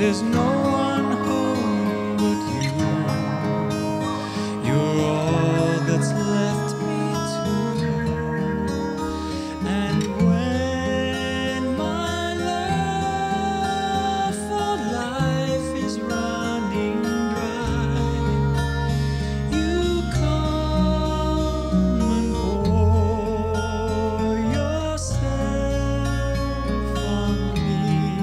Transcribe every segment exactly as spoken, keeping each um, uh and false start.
there's no one home but you. You're all that's left me to. And when my love for life is running dry, you come and pour yourself on me.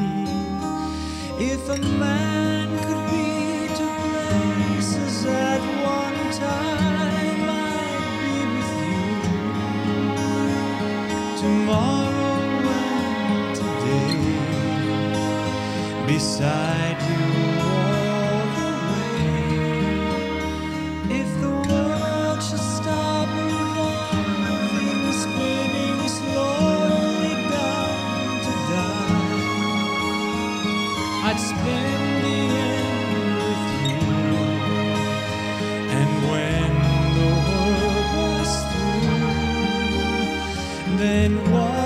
If a man could be two places at one time, I'd be with you tomorrow and today, beside you all the way. If the world should stop revolving, spinning slowly down to die, I'd spend the end with you. And when the world was through, then what